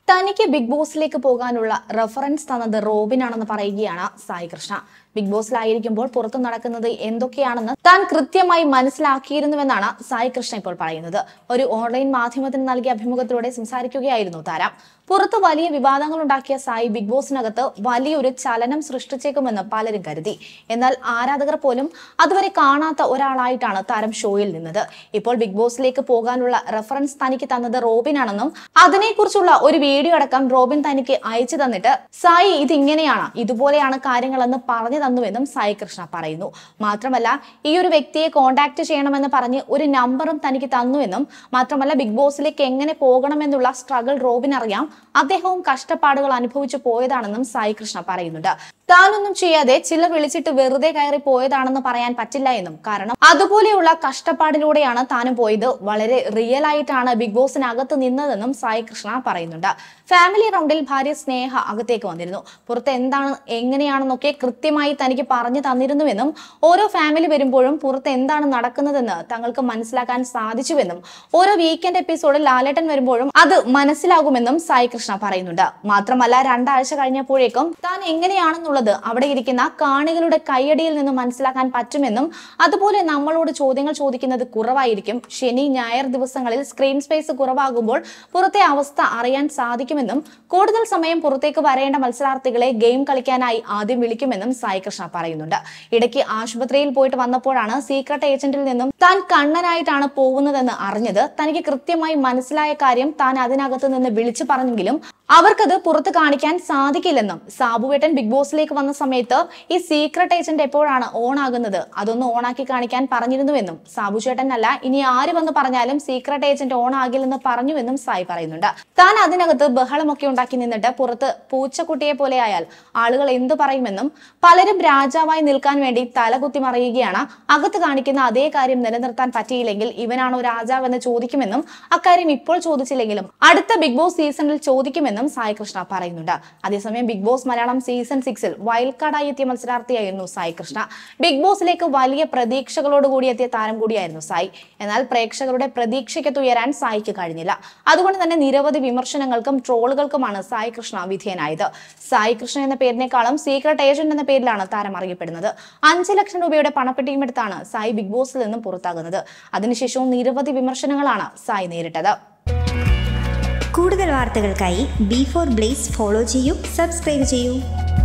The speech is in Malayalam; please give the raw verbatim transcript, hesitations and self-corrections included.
തനിക്ക് ബിഗ് ബോസിലേക്ക് പോകാനുള്ള റെഫറൻസ് തന്നത് റോബിനാണെന്ന് പറയുകയാണ് സായി കൃഷ്ണ. ബിഗ് ബോസിലായിരിക്കുമ്പോൾ പുറത്തു നടക്കുന്നത് എന്തൊക്കെയാണെന്ന് താൻ കൃത്യമായി മനസ്സിലാക്കിയിരുന്നുവെന്നാണ് സായി കൃഷ്ണ ഇപ്പോൾ പറയുന്നത്. ഒരു ഓൺലൈൻ മാധ്യമത്തിന് നൽകിയ അഭിമുഖത്തിലൂടെ സംസാരിക്കുകയായിരുന്നു താരം. പുറത്ത് വലിയ വിവാദങ്ങൾ ഉണ്ടാക്കിയ സായി ബിഗ് ബോസിനകത്ത് വലിയൊരു ചലനം സൃഷ്ടിച്ചേക്കുമെന്ന് പലരും കരുതി. എന്നാൽ ആരാധകർ പോലും അതുവരെ കാണാത്ത ഒരാളായിട്ടാണ് താരം ഷോയിൽ നിന്നത്. ഇപ്പോൾ ബിഗ് ബോസിലേക്ക് പോകാനുള്ള റെഫറൻസ് തനിക്ക് തന്നത് റോബിനാണെന്നും അതിനെക്കുറിച്ചുള്ള ഒരു വീഡിയോ അടക്കം റോബിൻ തനിക്ക് അയച്ചു തന്നിട്ട് സായി ഇതിങ്ങനെയാണ്, ഇതുപോലെയാണ് കാര്യങ്ങളെന്ന് പറഞ്ഞു തന്നുവെന്നും സായി കൃഷ്ണ പറയുന്നു. മാത്രമല്ല, ഈ ഒരു വ്യക്തിയെ കോണ്ടാക്ട് ചെയ്യണമെന്ന് പറഞ്ഞ് ഒരു നമ്പറും തനിക്ക് തന്നുവെന്നും മാത്രമല്ല ബിഗ് ബോസിലേക്ക് എങ്ങനെ പോകണമെന്നുള്ള സ്ട്രഗിൾ റോബിൻ അറിയാം, അദ്ദേഹവും കഷ്ടപ്പാടുകൾ അനുഭവിച്ചു പോയതാണെന്നും സായി കൃഷ്ണ പറയുന്നുണ്ട്. താനൊന്നും ചെയ്യാതെ ചിലർ വിളിച്ചിട്ട് വെറുതെ കയറി പോയതാണെന്ന് പറയാൻ പറ്റില്ല എന്നും, കാരണം അതുപോലെയുള്ള കഷ്ടപ്പാടിലൂടെയാണ് താനും പോയത്, വളരെ റിയൽ ആയിട്ടാണ് ബിഗ് ബോസിനകത്ത് നിന്നതെന്നും സായി കൃഷ്ണ പറയുന്നുണ്ട്. ഫാമിലി റൗണ്ടിൽ ഭാര്യ സ്നേഹ അകത്തേക്ക് വന്നിരുന്നു. പുറത്ത് എന്താണ് എങ്ങനെയാണെന്നൊക്കെ കൃത്യമായി തനിക്ക് പറഞ്ഞു തന്നിരുന്നുവെന്നും ഓരോ ഫാമിലി വരുമ്പോഴും പുറത്ത് എന്താണ് നടക്കുന്നതെന്ന് തങ്ങൾക്ക് മനസ്സിലാക്കാൻ സാധിച്ചുവെന്നും ഓരോ വീക്കെൻഡ് എപ്പിസോഡിൽ ലാലേട്ടൻ വരുമ്പോഴും അത് മനസ്സിലാകുമെന്നും സായി കൃഷ്ണ പറയുന്നുണ്ട്. മാത്രമല്ല, രണ്ടാഴ്ച കഴിഞ്ഞപ്പോഴേക്കും താൻ എങ്ങനെയാണെന്നുള്ള അവിടെ ഇരിക്കുന്ന കാണികളുടെ കൈയടിയിൽ നിന്ന് മനസ്സിലാക്കാൻ പറ്റുമെന്നും അതുപോലെ നമ്മളോട് ചോദ്യങ്ങൾ ചോദിക്കുന്നത് കുറവായിരിക്കും. ശനി ഞായർ ദിവസങ്ങളിൽ സ്ക്രീൻ സ്പേസ് കുറവാകുമ്പോൾ പുറത്തെ അവസ്ഥ അറിയാൻ സാധിക്കുമെന്നും കൂടുതൽ സമയം പുറത്തേക്ക് വരേണ്ട മത്സരാർത്ഥികളെ ഗെയിം കളിക്കാനായി ആദ്യം വിളിക്കുമെന്നും സായി കൃഷ്ണ പറയുന്നുണ്ട്. ഇടയ്ക്ക് ആശുപത്രിയിൽ പോയിട്ട് വന്നപ്പോഴാണ് സീക്രട്ട് ഏജന്റിൽ നിന്നും താൻ കണ്ണനായിട്ടാണ് പോകുന്നതെന്ന് അറിഞ്ഞത്. തനിക്ക് കൃത്യമായി മനസ്സിലായ കാര്യം താൻ അതിനകത്ത് നിന്ന് വിളിച്ചു പറഞ്ഞെങ്കിലും അവർക്കത് പുറത്ത് കാണിക്കാൻ സാധിക്കില്ലെന്നും, സാബുവേട്ടൻ ബിഗ് ബോസിലേക്ക് വന്ന സമയത്ത് ഈ സീക്രട്ട് ഏജന്റ് എപ്പോഴാണ് ഓൺ ആകുന്നത്, അതൊന്ന് ഓണാക്കി കാണിക്കാൻ പറഞ്ഞിരുന്നുവെന്നും, സാബു ചേട്ടനല്ല ഇനി ആര് വന്ന് പറഞ്ഞാലും സീക്രട്ട് ഏജന്റ് ഓൺ ആകില്ലെന്ന് പറഞ്ഞുവെന്നും സായി പറയുന്നുണ്ട്. താൻ അതിനകത്ത് ബഹളമൊക്കെ ഉണ്ടാക്കി നിന്നിട്ട് പുറത്ത് പൂച്ചക്കുട്ടിയെ പോലെ ആയാൽ ആളുകൾ എന്തു പറയുമെന്നും, പലരും രാജാവായി നിൽക്കാൻ വേണ്ടി തലകുത്തി മറിയുകയാണ്, അകത്ത് കാണിക്കുന്ന അതേ കാര്യം നിലനിർത്താൻ പറ്റിയില്ലെങ്കിൽ ഇവനാണോ രാജാവെന്ന് ചോദിക്കുമെന്നും, അക്കാര്യം ഇപ്പോൾ ചോദിച്ചില്ലെങ്കിലും അടുത്ത ബിഗ് ബോസ് സീസണിൽ ചോദിക്കുമെന്നും സായി കൃഷ്ണ പറയുന്നുണ്ട്. അതേസമയം ബിഗ് ബോസ് മലയാളം സീസൺ സിക്സിൽ വൈൽഡ് കാർഡായി എത്തിയ മത്സരാർത്ഥിയായിരുന്നു സായി കൃഷ്ണ. ബിഗ് ബോസിലേക്ക് വലിയ പ്രതീക്ഷകളോടുകൂടി എത്തിയ താരം കൂടിയായിരുന്നു സായി. എന്നാൽ പ്രേക്ഷകരുടെ പ്രതീക്ഷയ്ക്ക് ഉയരാൻ സായിക്ക് കഴിഞ്ഞില്ല. അതുകൊണ്ട് തന്നെ നിരവധി വിമർശനങ്ങൾക്കും ട്രോളുകൾക്കുമാണ് സായി കൃഷ്ണ വിധേയനായത്. സായി കൃഷ്ണ എന്ന പേരിനേക്കാളും സീക്രട്ട് ഏജന്റ് എന്ന പേരിലാണ് താരം അറിയപ്പെടുന്നത്. അഞ്ച് ലക്ഷം രൂപയുടെ പണപ്പെട്ടിയും എടുത്താണ് സായി ബിഗ് ബോസിൽ നിന്നും പുറത്താകുന്നത്. അതിനുശേഷവും നിരവധി വിമർശനങ്ങളാണ് സായി നേരിട്ടത്. കൂടുതൽ വാർത്തകൾക്കായി ബി ഫോർ ബ്ലേസ് ഫോളോ ചെയ്യൂ, സബ്സ്ക്രൈബ് ചെയ്യൂ.